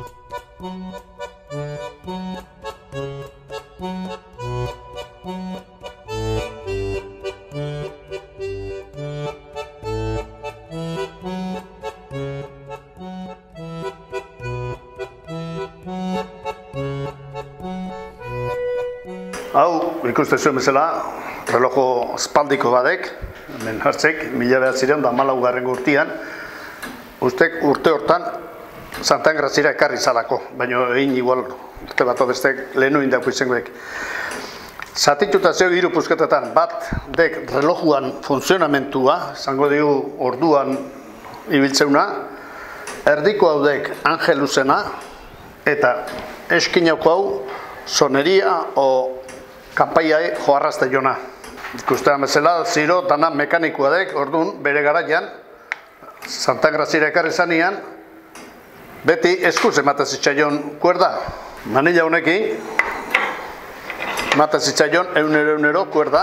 Hau, ikusten zuen bezala, relojo espaldiko badek, hemen hartzek, 1914 urtean, urte hortan, Santa Engrazira ekarri zalako, baina egin igual, urte bat odestek lehenu indako izangoek. Zatituta zeu hiru pusketetan, bat dek relojuan funtzionamentua, zango digu orduan ibiltzeuna, erdiko hau dek angelusena, eta eskinauko hau soneria o kanpaiai joarrazte jona. Ikustean bezala, ziro dana mekanikoa dek, orduan, bere garaian, Santa Engrazira ekarri zanean, beti eskuz ematen zitzaion kuerda. Manila honekin, ematen zitzaion eunero kuerda.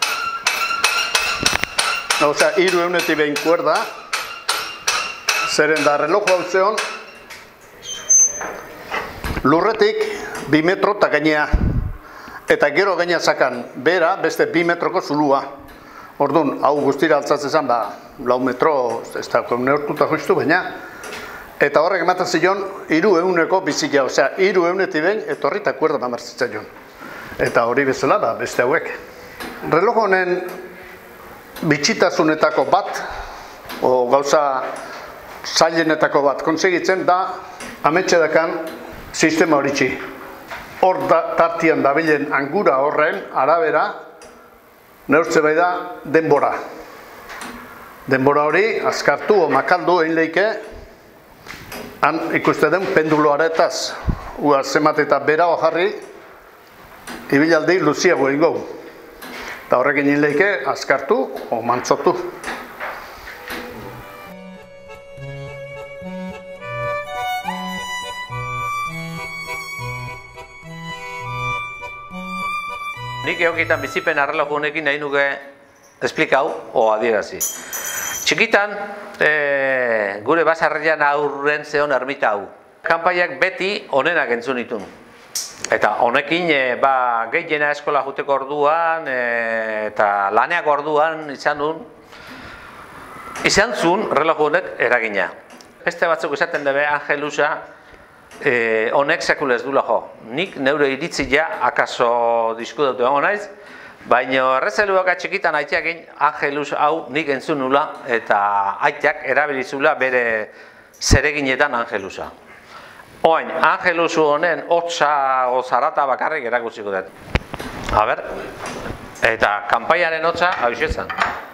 Osea, 3 eunetik behin kuerda. Zeren da relojo hau zeon, lurretik 2 metro eta gainea. Eta gero gaina zakan, bera beste 2 metroko zulua. Orduan, hau guztira altzatzen zen, 4 metro, ez da neurtuta justu, baina. Eta horrek ematen zion, 3 euneko bizila, osea, 3 eunetik behin, etorri eta kuerda mamartzitzen joan. Eta hori bezala da, beste hauek. Reloj honen bitxitasunetako bat, o gauza zailenetako bat konsegitzen da, ametxedakan sistema horitxi. Hor tartian dabilen angura horren arabera, neurtze bai da denbora. Denbora hori, azkartu o makaldu egin leike, han ikuste den pendulo aretaz, zemat eta bera jarri, ibilaldi luziago egin gau. Eta horrek egin leike, azkartu o mantzotu. Nik egokitan bizipen arreloju honekin nahi nuke esplikau o adierazi. Txikitan, gure basarrian aurren zeon ermita hau. Kanpaiak beti onenak entzun ditun. Eta honekin gehiena eskola juteko orduan eta laneak orduan izan zuen reloju honek eragina. Beste batzuk esaten debe Angelusa honek sekulez dula jo. Nik neure iritzia akaso diskutatu egon naiz, baina errezeluak txikitan aiteakin Angelus hau nik entzun nula eta aiteak erabilizula bere zereginetan Angelusa. Oain, Angelusu honen hotza o zarata bakarrik erakutsiko dut. A ber, eta kanpaiaren hotza hau izan.